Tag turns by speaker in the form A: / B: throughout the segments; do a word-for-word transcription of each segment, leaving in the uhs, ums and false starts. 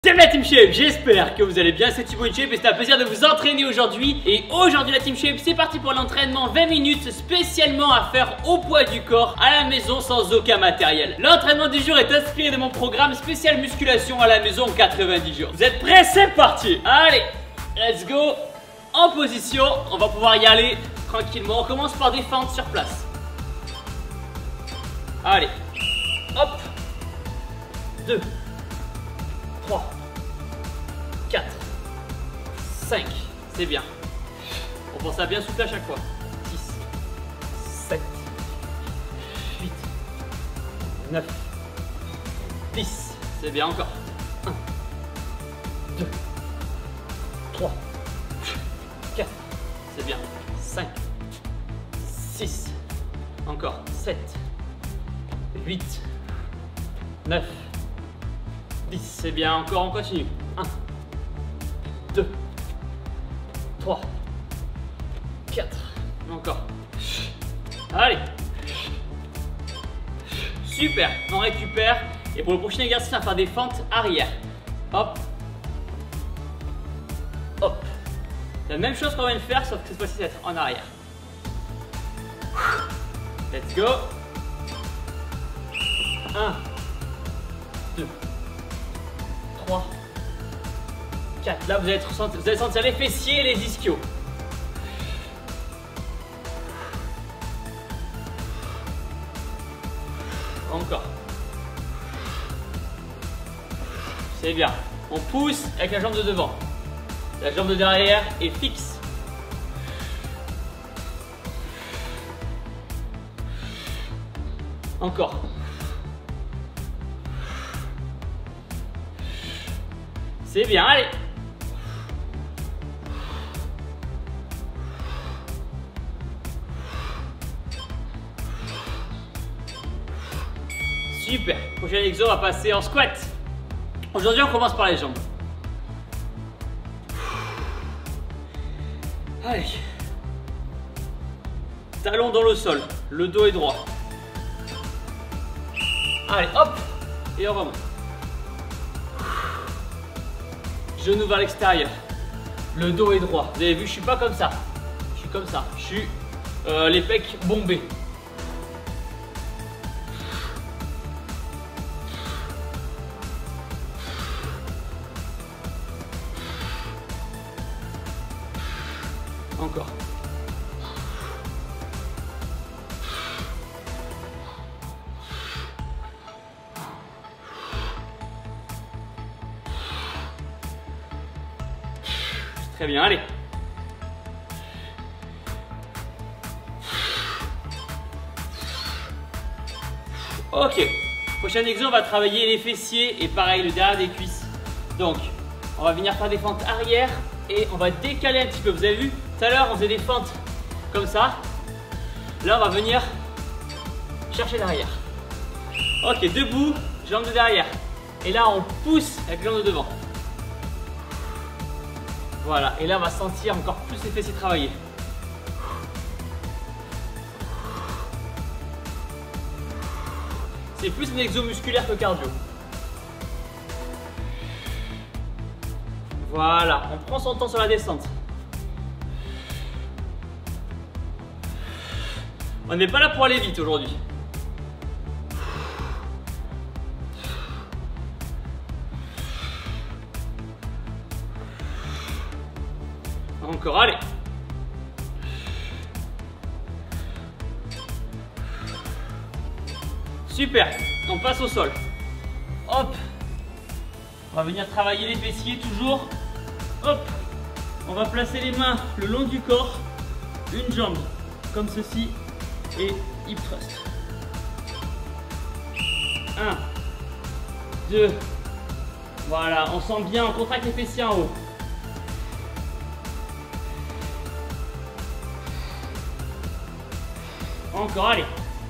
A: Salut la Team Shape, j'espère que vous allez bien, c'est Thibaut Shape et c'est un plaisir de vous entraîner aujourd'hui. Et aujourd'hui la Team Shape, c'est parti pour l'entraînement vingt minutes spécialement à faire au poids du corps à la maison sans aucun matériel. L'entraînement du jour est inspiré de mon programme spécial musculation à la maison quatre-vingt-dix jours. Vous êtes prêts? C'est parti. Allez, let's go. En position, on va pouvoir y aller tranquillement. On commence par des fentes sur place. Allez, hop, deux, trois, quatre, cinq, c'est bien. On pense à bien souffler à chaque fois. six, sept, huit, neuf, dix, c'est bien encore. un, deux, trois, quatre, c'est bien. cinq, six, encore. sept, huit, neuf, dix, c'est bien, encore, on continue. un, deux, trois, quatre, encore. Allez. Super, on récupère. Et pour le prochain exercice, on va faire des fentes arrière. Hop. Hop. La même chose qu'on vient de faire, sauf que cette fois-ci, ça va être en arrière. Let's go. un, deux, trois, quatre. Là, vous allez, vous allez sentir les fessiers et les ischios. Encore. C'est bien. On pousse avec la jambe de devant. La jambe de derrière est fixe. Encore. C'est bien, allez. Super. Prochain exo, on va passer en squat. Aujourd'hui, on commence par les jambes. Allez. Talon dans le sol. Le dos est droit. Allez, hop. Et on remonte. Genou vers l'extérieur. Le dos est droit. Vous avez vu, je suis pas comme ça. Je suis comme ça. Je suis euh, les pecs bombés. Encore. Très bien, allez. Ok. Prochain exo, on va travailler les fessiers et pareil, le derrière des cuisses. Donc, on va venir faire des fentes arrière et on va décaler un petit peu. Vous avez vu, tout à l'heure, on faisait des fentes comme ça. Là, on va venir chercher l'arrière. Ok, debout, jambe de derrière. Et là, on pousse avec la jambe de devant. Voilà, et là on va sentir encore plus les fessiers travailler. C'est plus un exo musculaire que cardio. Voilà, on prend son temps sur la descente. On n'est pas là pour aller vite aujourd'hui. Encore, allez. Super, on passe au sol. Hop. On va venir travailler les fessiers toujours. Hop. On va placer les mains le long du corps. Une jambe comme ceci et hip thrust. un, deux. Voilà, on sent bien, on contracte les fessiers en haut. Encore, allez.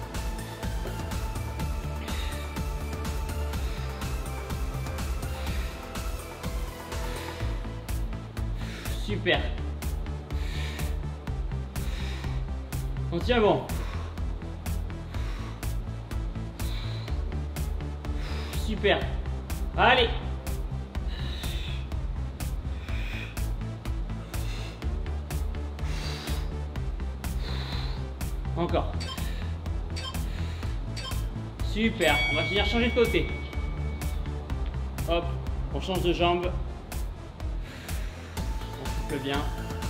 A: Super. On tient bon. Super. Allez. Encore. Super. On va finir changer de côté. Hop, on change de jambe. On souffle bien.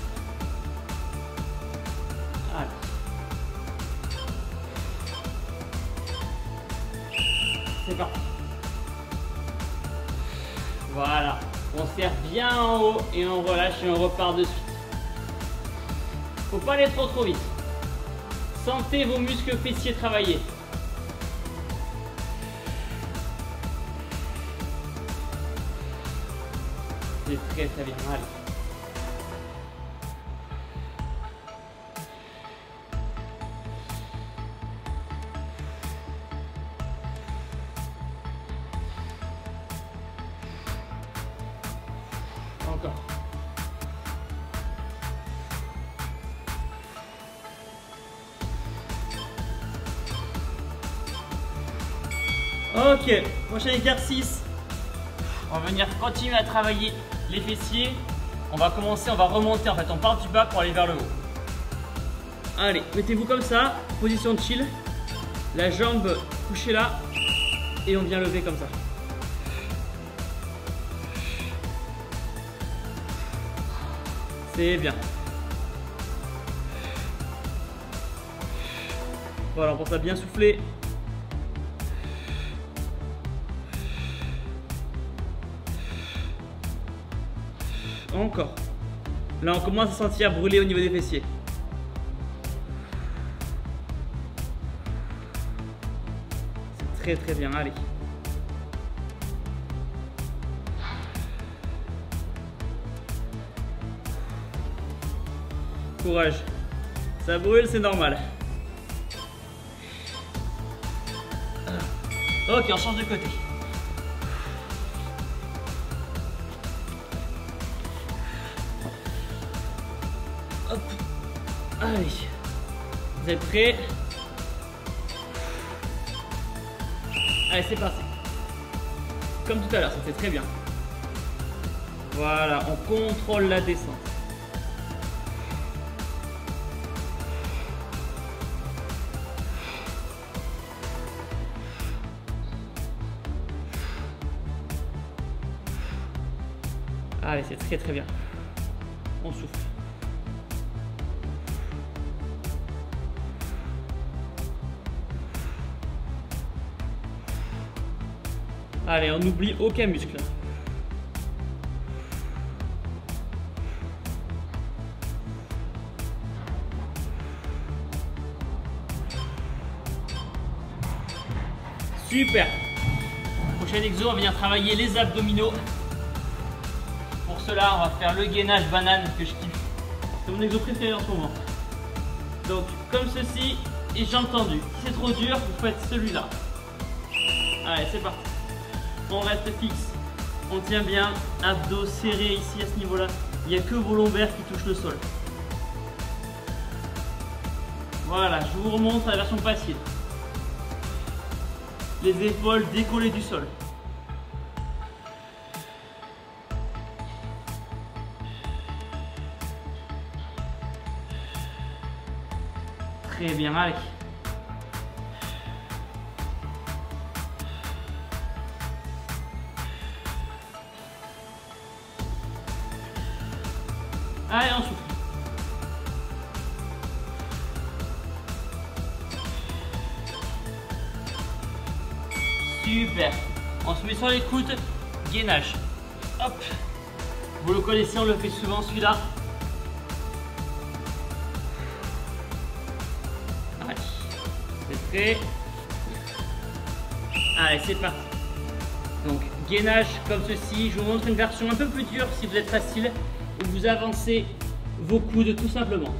A: Allez. C'est parti. Voilà. On serre bien en haut et on relâche et on repart de suite. Faut pas aller trop trop vite. Sentez vos muscles fessiers travailler. C'est très très bien. Allez. Encore. Ok, prochain exercice. On va venir continuer à travailler les fessiers. On va commencer, on va remonter en fait. On part du bas pour aller vers le haut. Allez, mettez-vous comme ça, position de chill. La jambe couchée là. Et on vient lever comme ça. C'est bien. Voilà, on pense à bien souffler. Encore. Là, on commence à sentir brûler au niveau des fessiers. C'est très très bien. Allez. Courage. Ça brûle, c'est normal. Ok, on change de côté. Hop. Allez. Vous êtes prêts? Allez, c'est parti. Comme tout à l'heure, c'était très bien. Voilà, on contrôle la descente. Allez, c'est très très bien. On souffle. Allez, on n'oublie aucun muscle. Super. Prochain exo, on va venir travailler les abdominaux. Pour cela, on va faire le gainage banane que je kiffe. C'est mon exo préféré en ce moment. Donc, comme ceci, et jambes tendues. Si c'est trop dur, vous faites celui-là. Allez, c'est parti. On reste fixe. On tient bien. Abdos serrés ici à ce niveau-là. Il n'y a que vos lombaires qui touchent le sol. Voilà, je vous remonte à la version passive. Les épaules décollées du sol. Très bien, allez. Allez, on souffle. Super. On se met sur les coudes, gainage. Hop. Vous le connaissez, on le fait souvent celui-là. Allez. C'est prêt. Allez, c'est parti. Donc, gainage comme ceci. Je vous montre une version un peu plus dure si vous êtes facile. Vous avancez vos coudes tout simplement.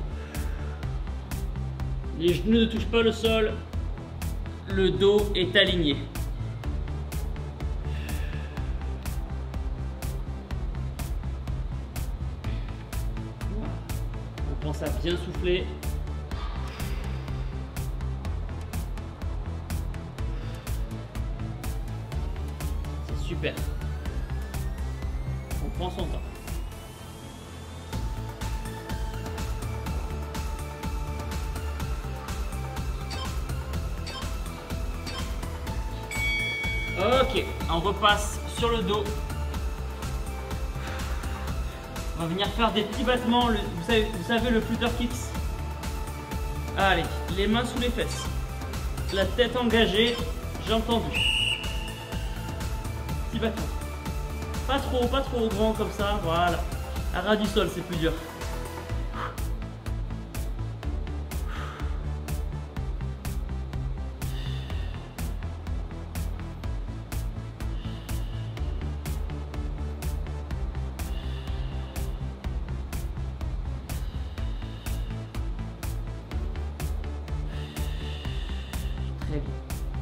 A: Les genoux ne touchent pas le sol. Le dos est aligné. On pense à bien souffler. C'est super. On prend son temps. Ok, on repasse sur le dos. On va venir faire des petits battements, le, vous, savez, vous savez le flutter kicks. Allez, les mains sous les fesses. La tête engagée, j'ai entendu. Petit battement. Pas trop, pas trop grand comme ça, voilà. À ras du sol, c'est plus dur. Très bien.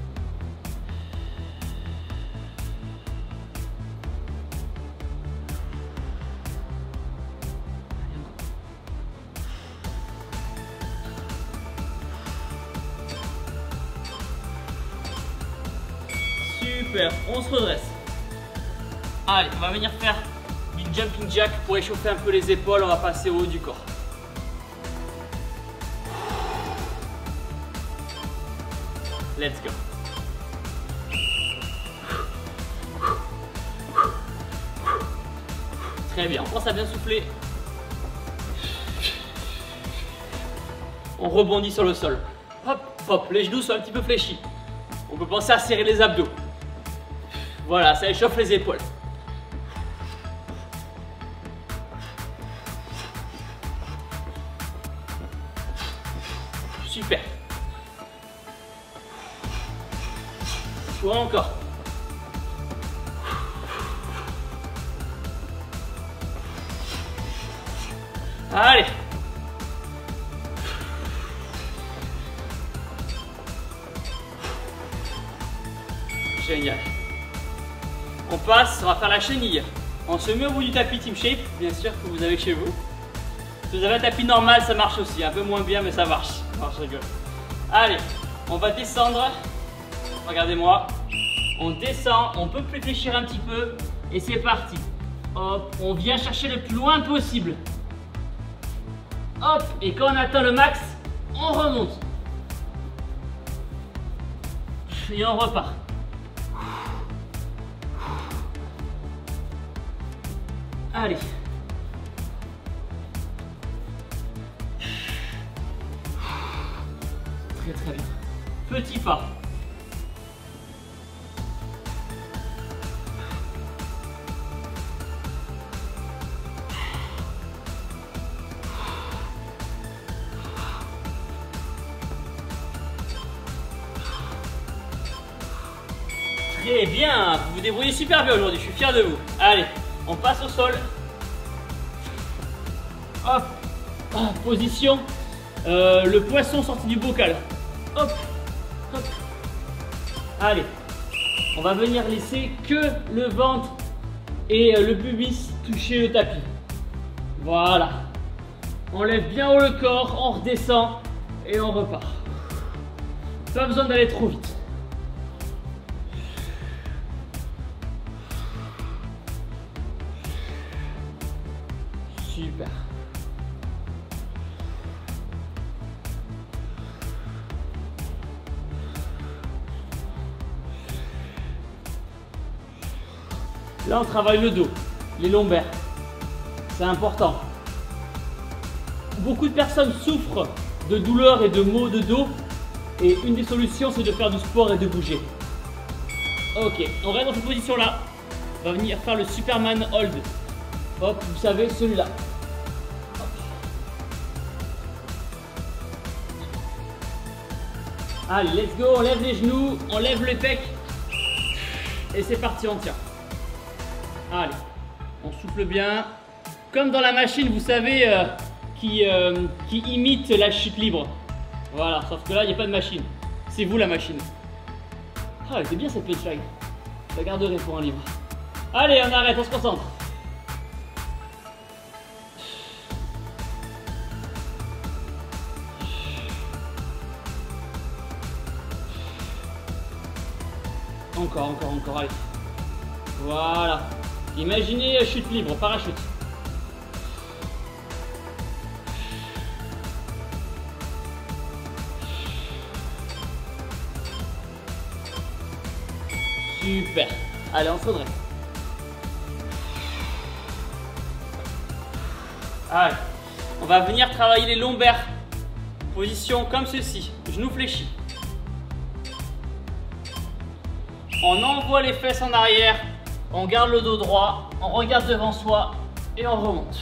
A: Super, on se redresse. Allez, on va venir faire du jumping jack pour échauffer un peu les épaules. On va passer au haut du corps. Let's go. Très bien, on pense à bien souffler. On rebondit sur le sol. Hop, hop, les genoux sont un petit peu fléchis. On peut penser à serrer les abdos. Voilà, ça échauffe les épaules. Super. Ou encore. Allez. Génial. On passe, on va faire la chenille. On se met au bout du tapis Team Shape, bien sûr que vous avez chez vous. Si vous avez un tapis normal, ça marche aussi. Un peu moins bien, mais ça marche. Non, je rigole. Allez, on va descendre. Regardez-moi. On descend, on peut fléchir un petit peu. Et c'est parti. Hop, on vient chercher le plus loin possible. Hop, et quand on atteint le max, on remonte. Et on repart. Allez. Très très bien. Petit pas. Très bien, vous vous débrouillez super bien aujourd'hui, je suis fier de vous. Allez, on passe au sol. Hop, ah, position, euh, le poisson sorti du bocal. Hop, hop. Allez, on va venir laisser que le ventre et le pubis toucher le tapis. Voilà. On lève bien haut le corps, on redescend et on repart. Pas besoin d'aller trop vite. Super. Là, on travaille le dos, les lombaires. C'est important. Beaucoup de personnes souffrent de douleurs et de maux de dos. Et une des solutions, c'est de faire du sport et de bouger. Ok, on reste dans cette position-là. On va venir faire le Superman Hold. Hop, vous savez, celui-là. Allez, let's go, on lève les genoux, on lève les pecs. Et c'est parti, on tient. Allez, on souffle bien. Comme dans la machine, vous savez, euh, qui, euh, qui imite la chute libre. Voilà, sauf que là, il n'y a pas de machine. C'est vous la machine. Ah, elle était bien cette punchline. Je la garderai pour un livre. Allez, on arrête, on se concentre. Encore, encore, encore, allez. Voilà. Imaginez chute libre, parachute. Super. Allez, on se redresse. Allez, on va venir travailler les lombaires. Position comme ceci, genoux fléchis. On envoie les fesses en arrière, on garde le dos droit, on regarde devant soi et on remonte.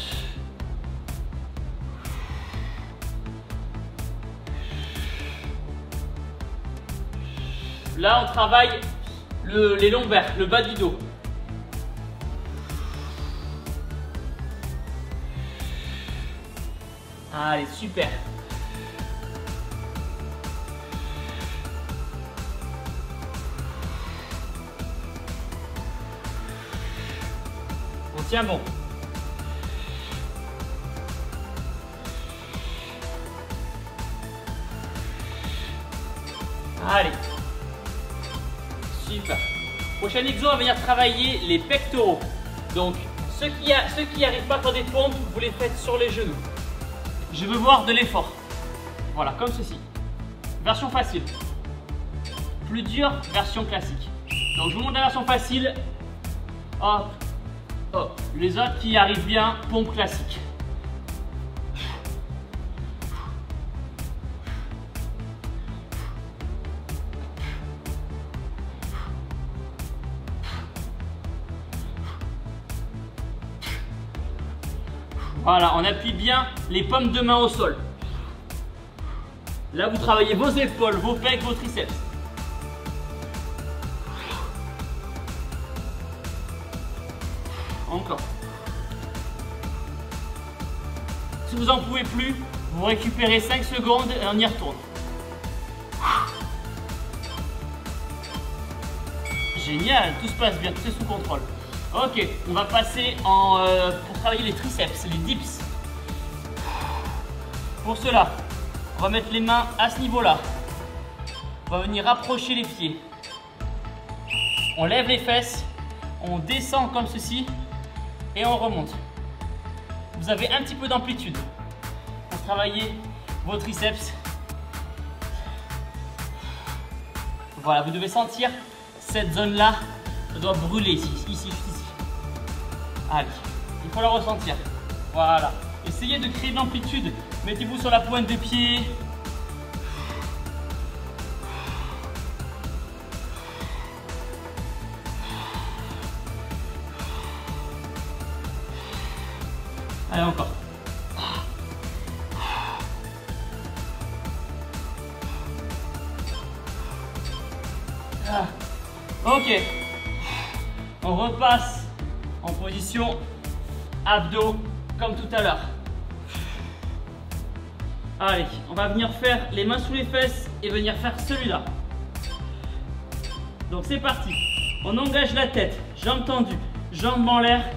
A: Là, on travaille le, les lombaires, le bas du dos. Allez, super. On tient bon. Allez. Super. Prochain exo, on va venir travailler les pectoraux. Donc, ceux qui n'y arrivent pas à faire des pompes, vous les faites sur les genoux. Je veux voir de l'effort. Voilà, comme ceci. Version facile. Plus dur, version classique. Donc, je vous montre la version facile. Hop, hop. Les autres qui y arrivent bien, pompe classique. Voilà, on appuie bien les paumes de main au sol. Là, vous travaillez vos épaules, vos pecs, vos triceps. Encore. Si vous n'en pouvez plus, vous récupérez cinq secondes et on y retourne. Génial, tout se passe bien, tout est sous contrôle. Ok, on va passer en, euh, pour travailler les triceps, les dips. Pour cela, on va mettre les mains à ce niveau-là. On va venir rapprocher les pieds. On lève les fesses, on descend comme ceci et on remonte. Vous avez un petit peu d'amplitude pour travailler vos triceps. Voilà, vous devez sentir cette zone-là, ça doit brûler ici, ici, ici. Allez, il faut la ressentir. Voilà. Essayez de créer de l'amplitude. Mettez-vous sur la pointe des pieds. Allez, encore. Ah. Ok. On repasse en position abdos comme tout à l'heure. Allez, on va venir faire les mains sous les fesses et venir faire celui-là. Donc c'est parti. On engage la tête, jambes tendues, jambes en l'air.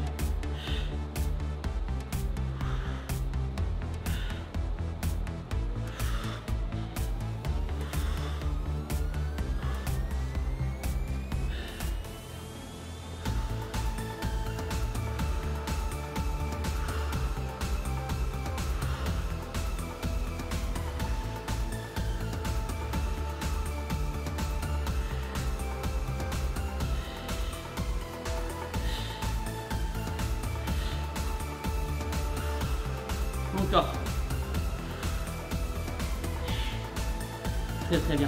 A: Encore. Très très bien.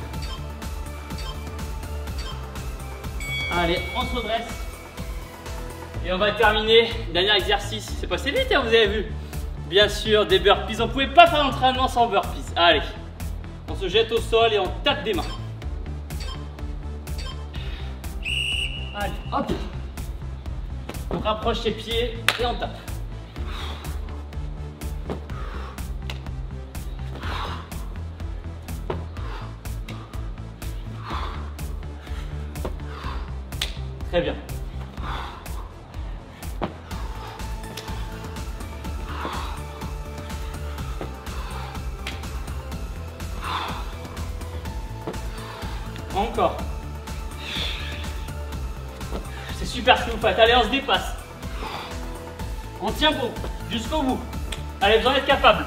A: Allez, on se redresse. Et on va terminer. Dernier exercice. C'est passé vite, hein, vous avez vu. Bien sûr, des burpees. On ne pouvait pas faire l'entraînement sans burpees. Allez. On se jette au sol et on tape des mains. Allez, hop. On rapproche les pieds et on tape. Très bien. Encore. C'est super ce que vous faites. Allez, on se dépasse. On tient bon jusqu'au bout. Allez, vous en êtes capable.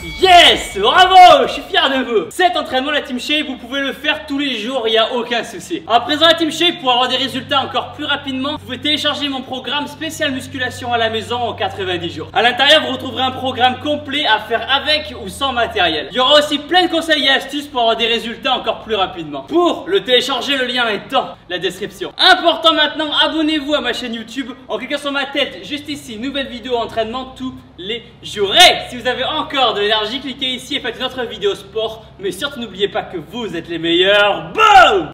A: Yes! Bravo! Je suis fier de vous! Cet entraînement, la Team Shape, vous pouvez le faire tous les jours, il n'y a aucun souci. À présent, la Team Shape, pour avoir des résultats encore plus rapidement, vous pouvez télécharger mon programme spécial musculation à la maison en quatre-vingt-dix jours. À l'intérieur, vous retrouverez un programme complet à faire avec ou sans matériel. Il y aura aussi plein de conseils et astuces pour avoir des résultats encore plus rapidement. Pour le télécharger, le lien est dans la description. Important maintenant, abonnez-vous à ma chaîne YouTube en cliquant sur ma tête juste ici. Nouvelle vidéo entraînement tous les jours. Et si vous avez encore de l'énergie, cliquez ici et faites une autre vidéo sport. Mais surtout n'oubliez pas que vous êtes les meilleurs. Boum!